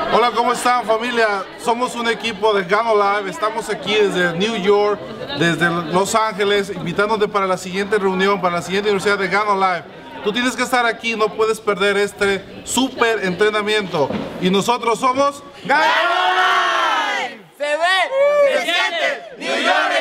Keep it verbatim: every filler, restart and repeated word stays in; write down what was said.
Hola, ¿cómo están, familia? Somos un equipo de Gano Live. Estamos aquí desde New York, desde Los Ángeles, invitándote para la siguiente reunión, para la siguiente universidad de Gano Live. Tú tienes que estar aquí, no puedes perder este súper entrenamiento. Y nosotros somos Gano Live. Se ve, se siente, New York.